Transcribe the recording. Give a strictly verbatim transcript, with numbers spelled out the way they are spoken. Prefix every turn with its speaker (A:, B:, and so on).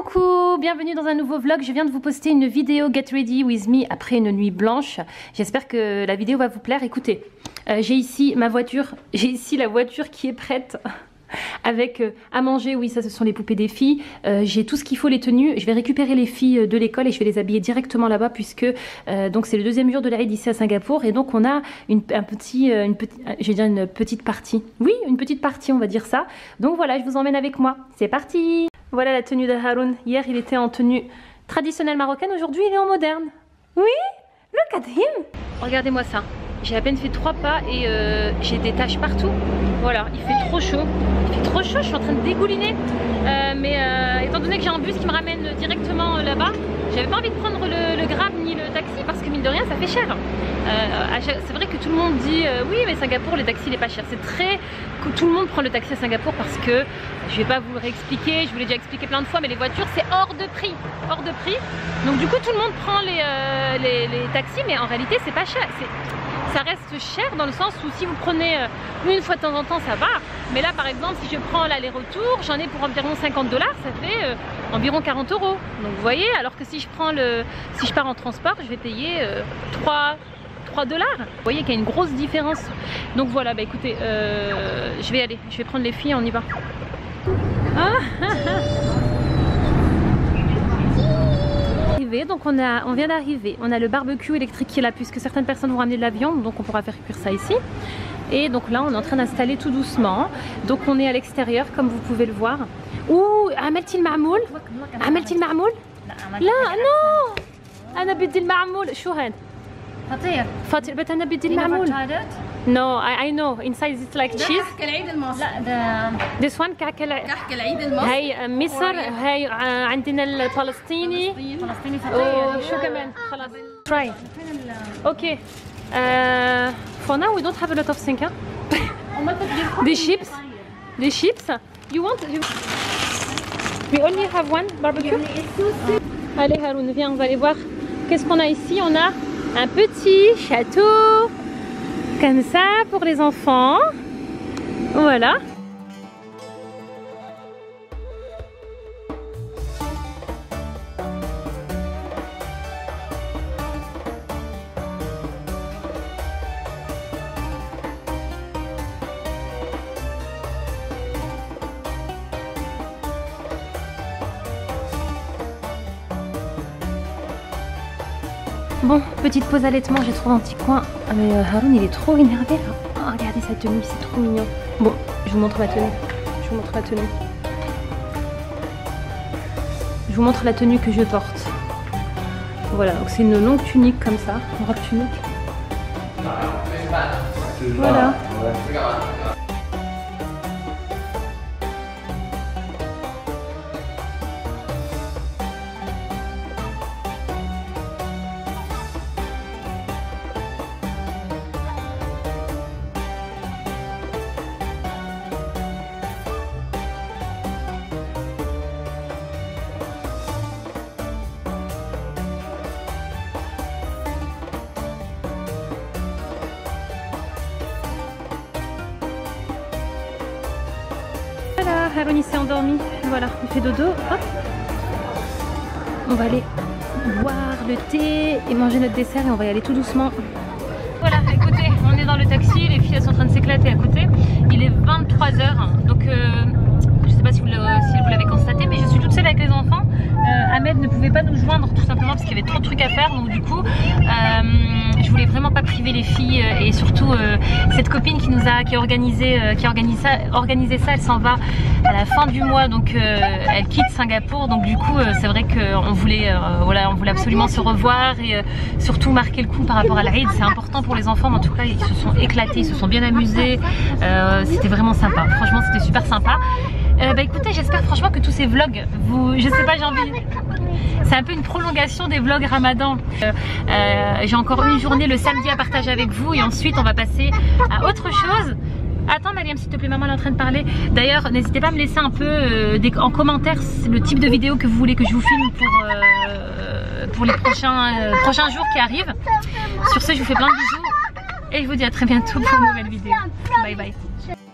A: Coucou, bienvenue dans un nouveau vlog. Je viens de vous poster une vidéo Get Ready With Me après une nuit blanche. J'espère que la vidéo va vous plaire. Écoutez, euh, j'ai ici ma voiture, j'ai ici la voiture qui est prête avec euh, à manger. Oui, ça ce sont les poupées des filles. Euh, j'ai tout ce qu'il faut, les tenues. Je vais récupérer les filles de l'école et je vais les habiller directement là-bas puisque euh, donc c'est le deuxième jour de l'Aïd ici à Singapour et donc on a une, un petit, euh, une petite, je vais dire une petite partie. Oui, une petite partie, on va dire ça. Donc voilà, je vous emmène avec moi. C'est parti. Voilà la tenue de Haroun. Hier, il était en tenue traditionnelle marocaine. Aujourd'hui, il est en moderne. Oui, look at him. Regardez-moi ça. J'ai à peine fait trois pas et euh, j'ai des taches partout. Voilà, il fait trop chaud. Il fait trop chaud, je suis en train de dégouliner. Euh, mais euh, étant donné que j'ai un bus qui me ramène directement euh, là-bas, j'avais pas envie de prendre le, le Grab ni le taxi parce que mine de rien, ça fait cher. Euh, c'est vrai que tout le monde dit euh, oui, mais Singapour, le taxi, il est pas cher. C'est très... Tout le monde prend le taxi à Singapour parce que je vais pas vous le réexpliquer, je vous l'ai déjà expliqué plein de fois, mais les voitures, c'est hors de prix. Hors de prix. Donc du coup, tout le monde prend les, euh, les, les taxis, mais en réalité, c'est pas cher. Ça reste cher dans le sens où si vous prenez une fois de temps en temps ça va, mais là par exemple si je prends l'aller-retour j'en ai pour environ cinquante dollars, ça fait euh, environ quarante euros. Donc vous voyez, alors que si je prends le si je pars en transport je vais payer euh, trois dollars. Vous voyez qu'il y a une grosse différence. Donc voilà, bah écoutez, euh, je vais aller, je vais prendre les filles, on y va. Ah, ah, ah. Donc on, a, on vient d'arriver, on a le barbecue électrique qui est là puisque certaines personnes vont ramener de la viande, donc on pourra faire cuire ça ici. Et donc là on est en train d'installer tout doucement. Donc on est à l'extérieur comme vous pouvez le voir. Ouh, عملتي المعمول؟ عملتي المعمول؟ لا non أنا بدي المعمول. شو هاد؟
B: فطير
A: فطير بس أنا بدي المعمول. No, I, I know. Inside it's like cheese.
B: كحك العيد المصري. لا ده
A: This one كحك العيد.
B: كحك العيد المصري.
A: هاي مصر، هاي عندنا الفلسطيني.
B: فلسطيني فطير.
A: شو كمان؟ خلاص. Try. Okay. Uh, for now we don't have a lot of things. Hein? Des chips. Des chips. You want? You... We only have one barbecue. Allez Haroun, viens, on va aller voir. Qu'est-ce qu'on a ici? On a un petit château. Comme ça pour les enfants. Voilà. Bon, petite pause allaitement, j'ai trouvé un petit coin. Ah mais euh, Haroun il est trop énervé là. Oh, regardez sa tenue, c'est trop mignon. Bon, je vous montre ma tenue. Je vous montre la tenue. Je vous montre la tenue que je porte. Voilà, donc c'est une longue tunique comme ça, une robe tunique. Voilà. Voilà, Haroun il s'est endormi, voilà, il fait dodo, hop. On va aller boire le thé et manger notre dessert et on va y aller tout doucement. Voilà, écoutez, on est dans le taxi, les filles elles sont en train de s'éclater à côté. Il est vingt-trois heures, donc euh, je sais pas si vous l'avez constaté, mais je suis toute seule avec les enfants. Euh, Ahmed ne pouvait pas nous joindre tout simplement parce qu'il y avait trop de trucs à faire, donc du coup euh, je voulais vraiment pas priver les filles et surtout euh, cette copine qui nous a qui a organisé euh, qui a organisé ça, organisé ça elle s'en va à la fin du mois, donc euh, elle quitte Singapour, donc du coup euh, c'est vrai qu'on voulait euh, voilà, on voulait absolument se revoir et euh, surtout marquer le coup par rapport à l'Aïd. C'est important pour les enfants, mais en tout cas ils se sont éclatés, ils se sont bien amusés, euh, c'était vraiment sympa, franchement c'était super sympa. Euh, bah écoutez, j'espère franchement que tous ces vlogs, vous, je sais pas, j'ai envie, c'est un peu une prolongation des vlogs Ramadan. Euh, euh, j'ai encore une journée le samedi à partager avec vous et ensuite on va passer à autre chose. Attends Mariam s'il te plaît, maman est en train de parler. D'ailleurs n'hésitez pas à me laisser un peu euh, des, en commentaire le type de vidéo que vous voulez que je vous filme pour, euh, pour les prochains, euh, prochains jours qui arrivent. Sur ce je vous fais plein de bisous et je vous dis à très bientôt pour une nouvelle vidéo. Bye bye.